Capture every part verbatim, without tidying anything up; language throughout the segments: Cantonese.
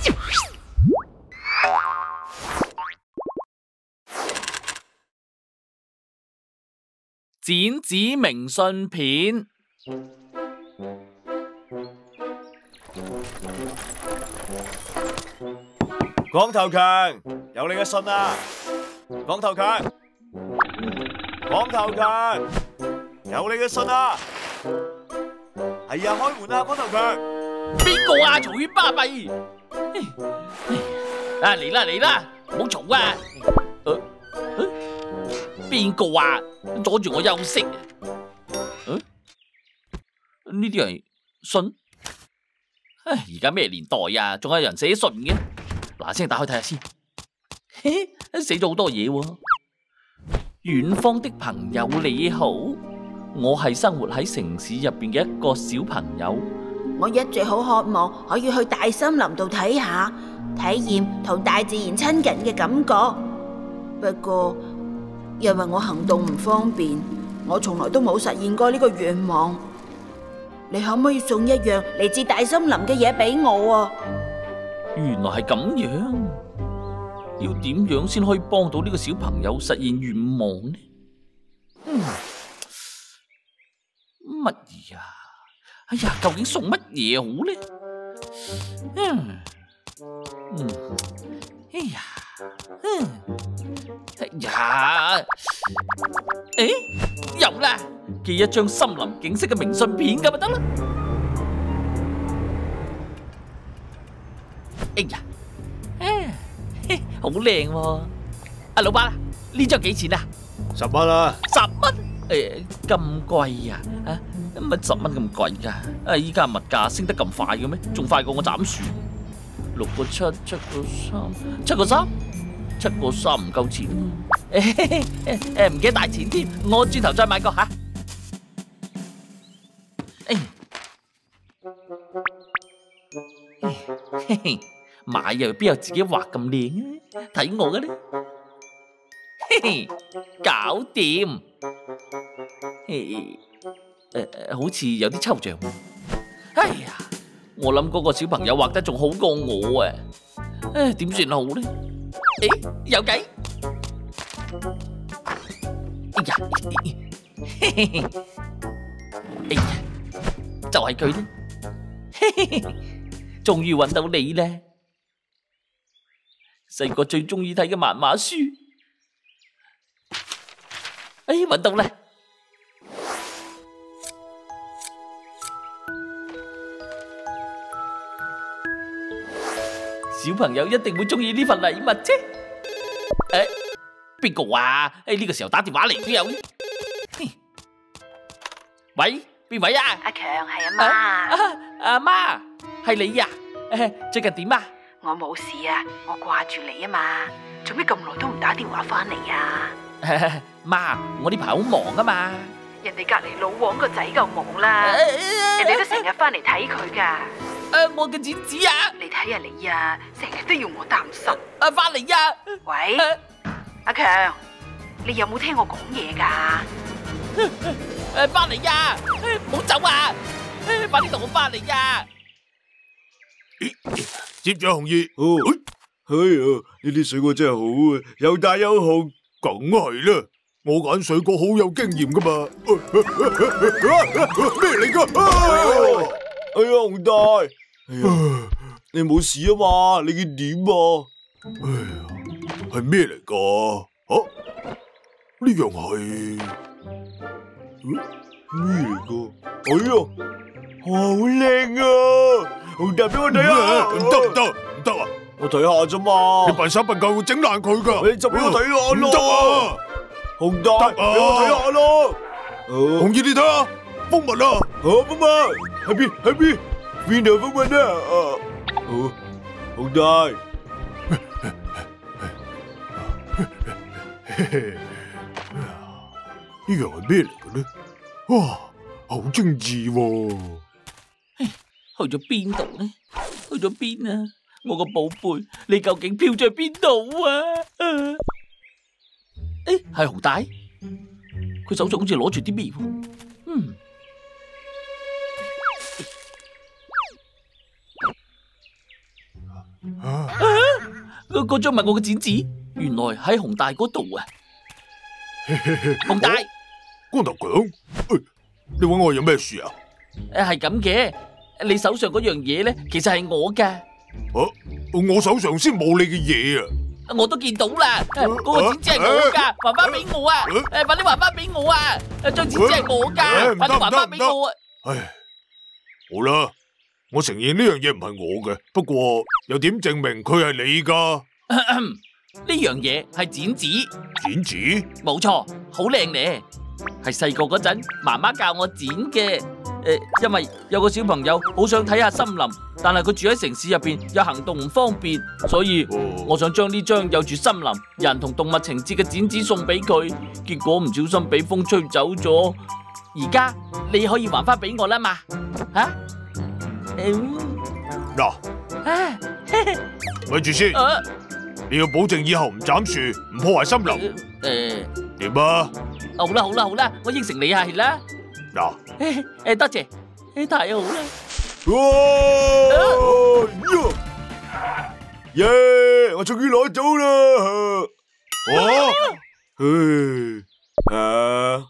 剪紙明信片。 光頭強，有你嘅信啊！光頭強，光頭強，有你嘅信啊！係啊，開門啊，光頭強！ 邊個啊？嘈喧巴閉！啊嚟啦嚟啦，唔好嘈啊！邊個啊？阻住我休息！嗯，呢啲係信？唉，而家咩年代啊？仲有人寫信嘅？嗱聲打開睇下先。嘿，寫咗好多嘢喎。遠方的朋友你好，我係生活喺城市入邊嘅一個小朋友。 我一直好渴望可以去大森林度睇下，體驗同大自然親近嘅感覺。不過因為我行動唔方便，我從來都冇實現過呢個願望。你可唔可以送一樣嚟自大森林嘅嘢俾我啊？ 原來係咁樣，要點樣先可以幫到呢個小朋友實現願望呢？嗯，乜嘢啊？哎呀，究竟送乜嘢好呢？嗯嗯，哎呀，嗯，哎呀，誒，有啦，寄一張森林景色嘅明信片咁就得啦。哎呀，誒，好靚喎！阿老闆，呢張幾錢啊？ 十蚊啊！ 十蚊？誒，咁貴啊？啊，乜十蚊咁貴㗎？啊，依家物價升得咁快嘅咩？仲快過我斬樹。六個七，七個三，七個三，七個三唔夠錢。誒誒，唔記得帶錢添，我轉頭再買個嚇。誒，嘿嘿。買又邊有自己畫咁靚啊？睇我嘅咧，嘿嘿，搞掂。誒誒，好似有啲抽象。哎呀，我諗嗰個小朋友畫得仲好過我啊！誒，點算好咧？誒，有計！哎呀，嘿嘿，哎呀，就係佢咧，嘿嘿，終於揾到你咧！細個最中意睇嘅漫畫書，哎，揾到啦！小朋友一定會中意呢份禮物啫。誒，邊個啊？誒，呢個時候打電話嚟都有。喂，邊位啊？ 阿強，係阿媽。 阿媽，係你呀？誒，最近點啊？ 我冇事啊，我掛住你啊嘛，做咩咁耐都唔打電話翻嚟啊？ 媽，我呢排好忙啊嘛。 人哋隔籬老王個仔夠忙啦，人哋都成日翻嚟睇佢噶。 誒，我嘅剪紙啊！ 你睇下你啊，成日都要我擔心。 誒，翻嚟呀！ 喂，阿強，你有冇聽我講嘢噶？ 誒，翻嚟呀！唔好走啊！快啲同我翻嚟呀！ 接咗紅葉，哦，哎呀，呢啲水果真係好啊，又大又紅，梗係啦，我揀水果好有經驗噶嘛。咩嚟噶？哎呀，紅大，哎呀，你冇事啊嘛？你見點啊？哎呀，係咩嚟噶？啊，呢樣係咩嚟噶？哎呀，好靚啊！紅大俾我睇下，唔得唔得唔得啊！我睇下啫嘛，你笨手笨腳會整爛佢噶，你就俾我睇下咯。唔得啊！紅大，俾我睇下咯。紅葉，你睇下蜂蜜啊！好，蜂蜜喺邊？喺邊？邊度蜂蜜啊？好，紅大，呢樣係咩嚟嘅咧？哇，好精緻喎！ 去咗邊度呢？去咗邊啊？我個寶貝，你究竟飄咗去邊度啊？誒，係紅大，佢手上好似攞住啲咩喎？嗯， 嗰嗰張咪我嘅剪紙，原來喺熊大嗰度啊！熊大， 光頭強，你搵我有咩事啊？ 誒，係咁嘅，你手上嗰樣嘢咧，其實係我噶。 啊，我手上先冇你嘅嘢啊！ 我都見到啦，嗰個剪紙係我噶，還翻俾我啊！誒，快啲還翻俾我啊！張剪紙係我噶，快啲還翻俾我啊！ 唉，好啦，我承認呢樣嘢唔係我嘅，不過又點證明佢係你噶？ 呢樣嘢係剪紙， 剪紙？ 冇錯，好靚咧，係細個嗰陣媽媽教我剪嘅。誒，因為有個小朋友好想睇下森林，但係佢住喺城市入邊，又行動唔方便，所以我想將呢張有住森林、人同動物情節嘅剪紙送俾佢，結果唔小心俾風吹走咗。而家你可以還翻俾我啦嘛？吓？ 嗱，咪住先，你要保證以後唔斬樹，唔破壞森林。 誒， 點啊？ 好啦好啦好啦，我應承你係啦。 嗱， 誒，多謝，誒，太好啦！ 哇！耶！我終於攞到啦！哦，唉，啊，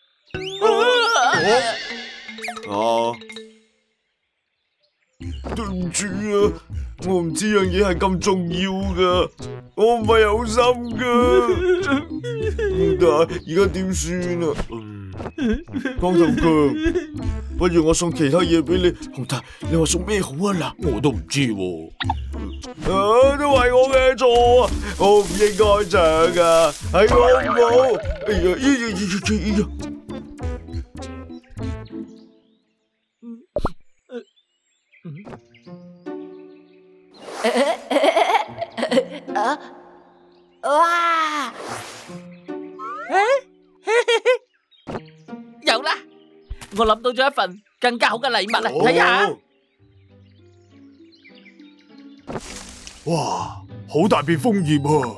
哦，對唔住啊，我唔知樣嘢係咁重要噶，我唔係有心噶，但係而家點算啊？光頭強，不如我送其他嘢俾你。熊大，你話送咩好啊？嗱，我都唔知喎。啊，都係我嘅錯啊！我唔應該搶噶，係我唔好。哎呀，哎呀，哎呀， 哎呀！啊！哇！ 有啦，我諗到咗一份更加好嘅禮物啦，睇下。 哇，好大片楓葉啊！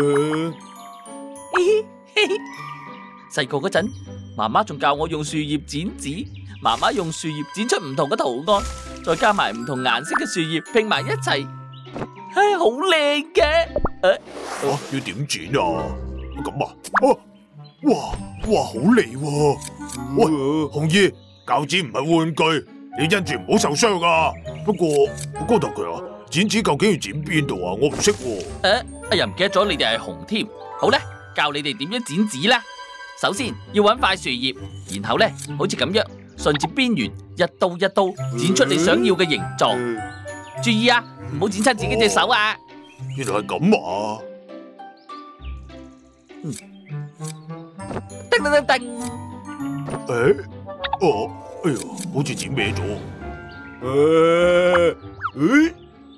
細個嗰陣，媽媽仲教我用樹葉剪紙，媽媽用樹葉剪出唔同嘅圖案，再加埋唔同顏色嘅樹葉拼埋一齊，唉，好靚嘅。誒， 啊，要點剪啊？咁啊？哦。哇哇，好利喎！喂，紅姨，鉸剪唔係玩具，你因住唔好受傷噶。不過光頭強啊，剪紙究竟要剪邊度啊？我唔識喎。 誒，哎呀，唔記得咗你哋係熊添。好咧，教你哋點樣剪紙啦。首先要揾塊樹葉，然後咧好似咁樣，順住邊緣一刀一刀剪出你想要嘅形狀。注意啊，唔好剪親自己隻手啊！ 原來係咁啊！ 嗯。叮叮叮叮！ 誒，哦，哎呀，好似剪歪咗。誒，誒，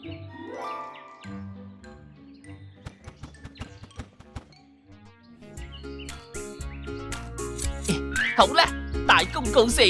好啦，大功告成！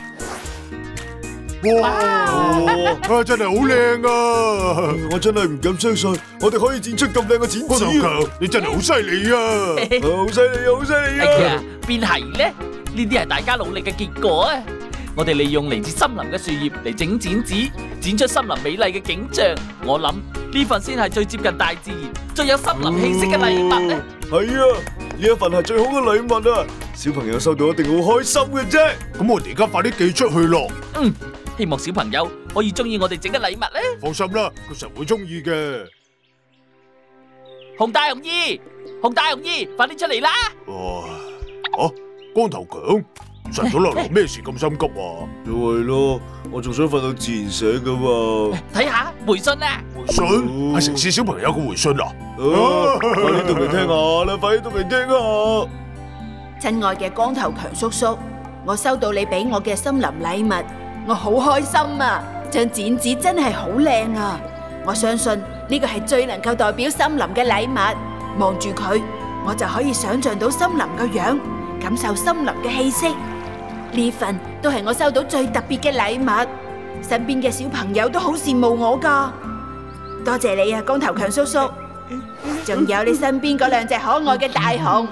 哇，啊，真係好靚啊！我真係唔敢相信，我哋可以剪出咁靚嘅剪紙。光頭強，你真係好犀利啊！好犀利，好犀利啊！ 哎呀，邊係咧？呢啲係大家努力嘅結果啊！我哋利用嚟自森林嘅樹葉嚟整剪紙，剪出森林美麗嘅景象。我諗呢份先係最接近大自然、最有森林氣息嘅禮物咧。 係啊，呢一份係最好嘅禮物啊！小朋友收到一定好開心嘅啫。咁我哋而家快啲寄出去咯。 嗯。希望小朋友可以中意我哋整嘅禮物咧。 放心啦，佢實會中意嘅。 熊大熊二，熊大熊二，快啲出嚟啦！ 哇！啊，光頭強，上咗落嚟咩事咁心急啊？就係咯，我仲想瞓到自然醒噶嘛。 睇下回信啊！ 回信係城市小朋友嘅回信啊！啊，快啲讀嚟聽下啦，快啲讀嚟聽下。 親愛嘅光頭強叔叔，我收到你俾我嘅森林禮物。我好開心啊！張剪紙真係好靚啊！我相信呢個係最能夠代表森林嘅禮物。望住佢，我就可以想象到森林嘅樣，感受森林嘅氣息。呢份都係我收到最特別嘅禮物，身邊嘅小朋友都好羨慕我噶。多謝你啊，光頭強叔叔！仲有你身邊嗰兩隻可愛嘅大熊。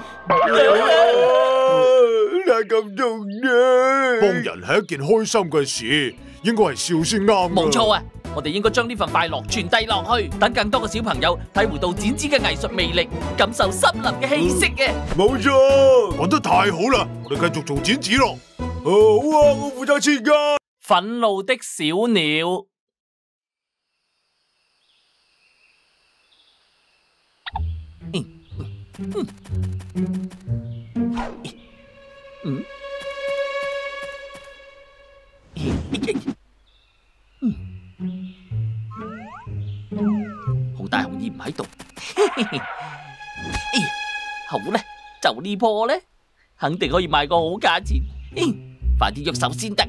太感動啦！幫人係一件開心嘅事，應該係笑先啱。 冇錯啊！ 我哋應該將呢份快樂傳遞落去，等更多嘅小朋友體會到剪紙嘅藝術魅力，感受森林嘅氣息嘅。 冇錯，講得太好啦！我哋繼續做剪紙咯。好啊，我負責切㗎。 憤怒的小鳥。嗯嗯嗯熊大熊二唔喺度，好咧，就呢棵咧，肯定可以賣個好價錢，快啲喐手先得。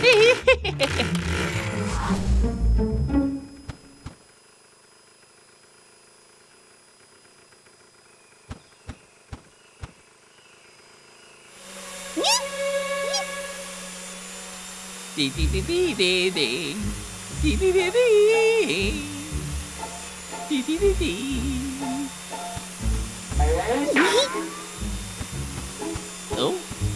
滴滴滴滴滴滴，滴滴滴滴，滴滴滴滴。好，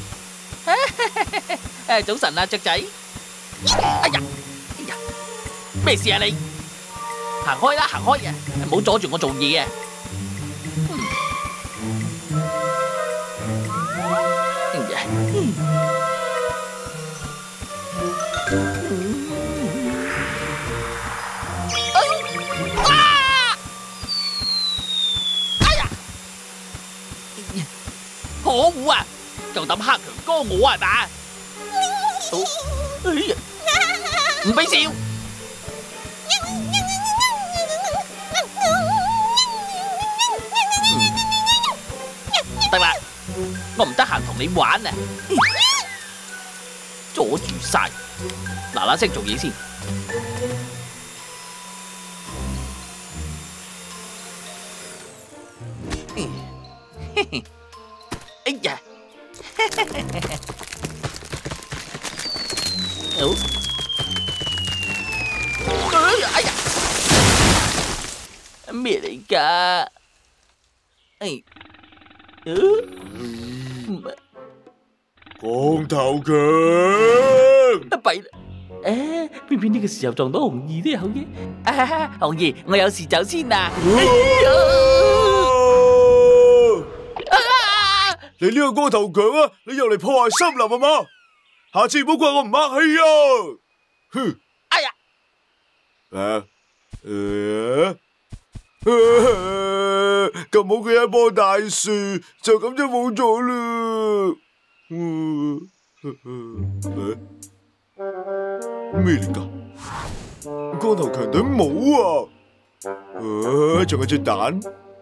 誒，早晨啊，雀仔。哎呀，哎呀，咩事啊你？行開啦，行開啊，唔好阻住我做嘢啊！可惡啊！夠膽黑強哥我係嘛？哎呀，唔俾笑！得啦，我唔得閒同你玩啊！阻住晒，嗱嗱聲做嘢先。哎呀！好，哎呀，咩嚟㗎？哎，嗯， 光頭強， 弊啦！誒，偏偏呢個時候撞到紅兒都有嘅。啊，紅兒，我有事走先啦。哎呀！ 你呢個光頭強啊！你又嚟破壞森林係嘛？下次唔好怪我唔客氣啊！哼！ 哎呀！ 啊誒咁好嘅一棵大樹，就咁就冇咗啦！嗯，咩嚟㗎？光頭強頂帽啊！誒，仲有隻蛋。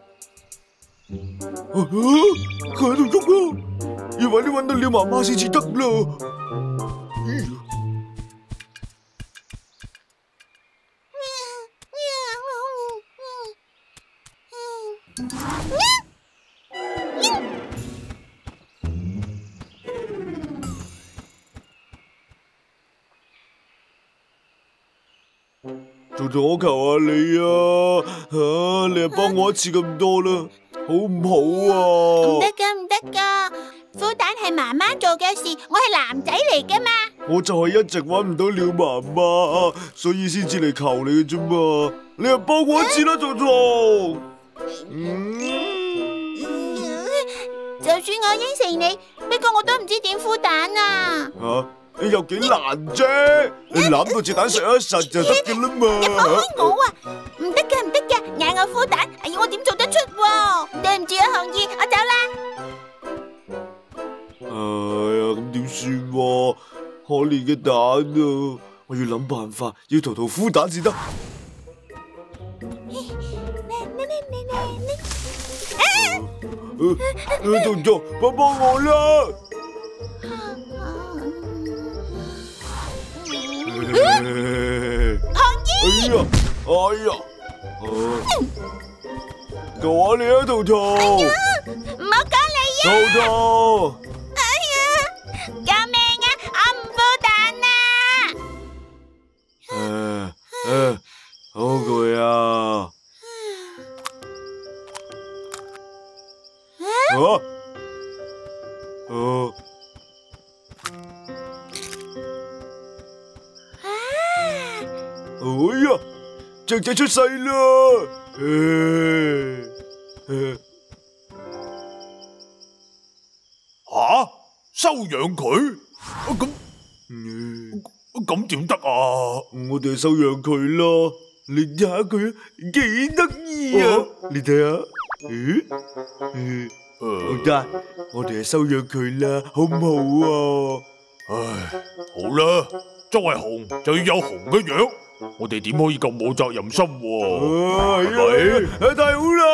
啊！佢喺度喐啊！要快啲搵到鳥媽媽先至得啦！做咗求下你啊！啊，你又幫我一次咁多啦，好唔好啊？ 唔得噶，唔得噶，孵蛋係媽媽做嘅事，我係男仔嚟噶嘛。 我就係一直搵唔到鳥媽媽，所以先至嚟求你嘅啫嘛。你又幫我一次啦，做做。嗯， 就算我應承你，不過我都唔知點孵蛋啊。 吓？你有幾難啫？你攬到隻蛋實一實就得嘅啦嘛！ 你放開我啊！唔得嘅，唔得嘅，嗌我孵蛋，哎呀，我點做得出？對唔住啊，紅兒，我走啦。 哎呀，咁點算？可憐嘅蛋啊！我要諗辦法，要圖圖孵蛋至得。圖圖，幫幫我啦！哎呀，哎呀，救下你啊，圖圖！ 唔好講你啊！ 圖圖！ 哎呀，救命啊！我唔孵蛋啊！ 誒誒，好攰啊！啊！哦！哎呀！ 雀仔出世啦！吓，收養佢？咁咁點得啊？我哋收養佢咯，你睇下佢幾得意啊！你睇下，咦？好得，我哋係收養佢啦，好唔好啊？唉，好啦，作為熊就要有熊嘅樣，我哋點可以咁冇責任心？係咪？太好啦！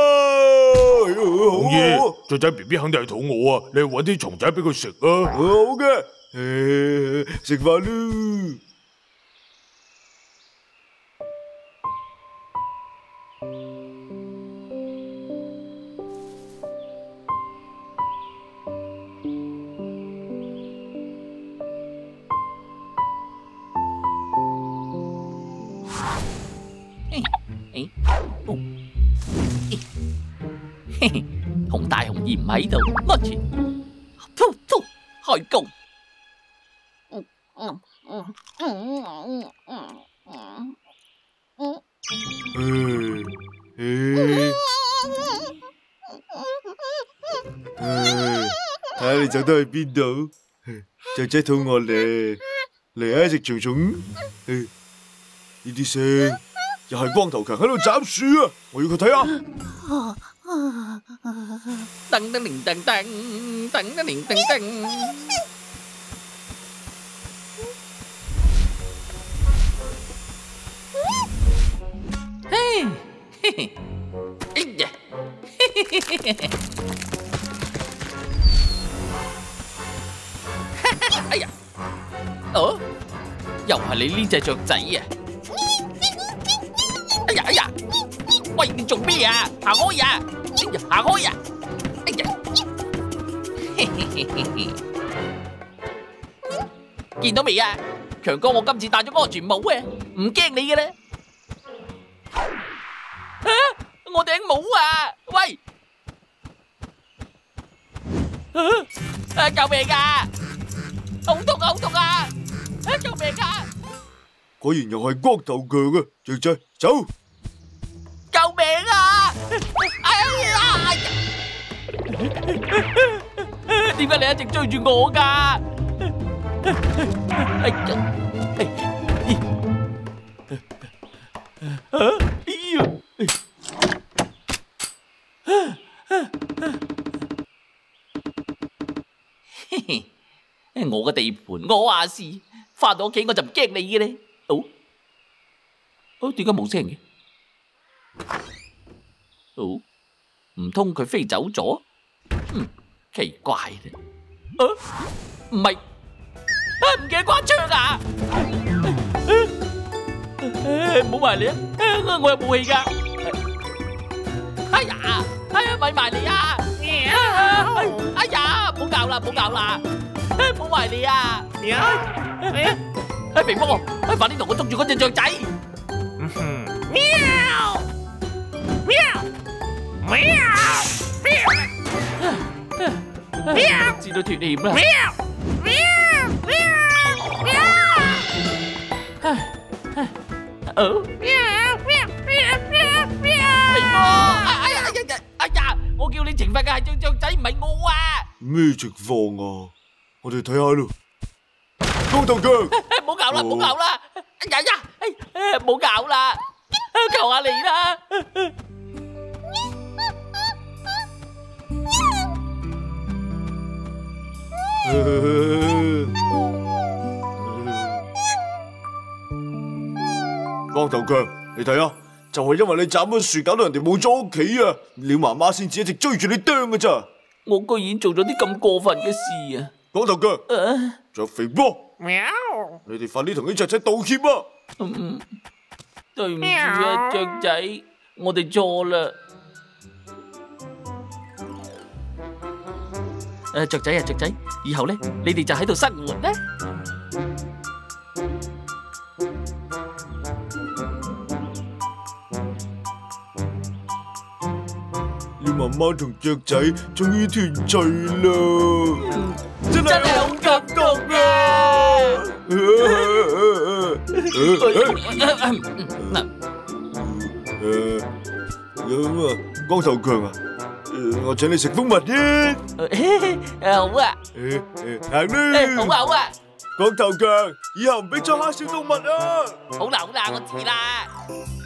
紅葉，雀仔 B B 肯定係肚餓啊，你去搵啲蟲仔俾佢食啊！好嘅，食飯啦！ 熊大熊二唔喺度，安全。突突開工。 睇下你走得去邊度？雀仔肚餓咧，嚟啊食蟲蟲。呢啲聲又係光頭強喺度斬樹啊！我要佢睇下。 噔噔鈴噔噔，噔噔鈴噔噔。嘿，嘿嘿，哎呀，嘿嘿嘿嘿嘿，哎呀，哦，又係你呢隻雀仔啊！哎呀哎呀，喂，你做咩啊？行開啊！哎呀，行開啊！哎呀，嘿嘿嘿嘿嘿，見到未啊？強哥，我今次戴咗安全帽啊，唔驚你嘅咧。啊！我頂帽啊！喂！啊！救命啊！好痛啊！好痛啊！啊！救命啊！ 果然又係光頭強啊！雀仔，走！ 救命啊！哎呀！點解你一直追住我㗎？哎呀！哎呀！嘿嘿，我嘅地盤，我話事，返到屋企我就唔驚你嘅咧。哦，哦，點解冇聲嘅？哦，唔通佢飛走咗？嗯，奇怪啦。啊，唔係，啊唔記得關窗啊！唔好埋嚟啊！我有武器㗎。哎呀，哎呀，咪埋嚟啊！哎呀，唔好咬啦，唔好咬啦！唔好埋嚟啊！哎，肥波，快啲同我捉住嗰隻雀仔！喵！喵！喵！喵！知道脫險啦！喵！喵！喵！喵！哦！喵！喵！喵！喵！喵！肥波！哎呀！哎呀！哎呀！我叫你懲罰嘅係隻雀仔，唔係我啊！ 咩情況啊？我哋睇下咯。光頭強！ 唔好搞啦！唔好搞啦！哎呀呀！哎，唔好搞啦！求下你啦！ 光頭強，你睇下，就係因為你斬咗樹，搞到人哋冇咗屋企啊！你媽媽先至一直追住你啄㗎咋？ 我居然做咗啲咁過分嘅事啊！ 光頭強，着肥波， 喵！ 你哋快啲同啲雀仔道歉啊！ 嗯，對唔住啊，雀仔，我哋錯啦。誒，雀仔啊，雀仔，以後咧，你哋就喺度生活啦。 你媽媽同雀仔終於團聚啦，真係好感動啊！ 誒，咁啊，光頭強啊，我請你食蜂蜜啫。 好啊， 誒誒，行啦。 好啊好啊， 光頭強，以後唔俾再嚇小動物啊！ 好啦好啦，我知啦。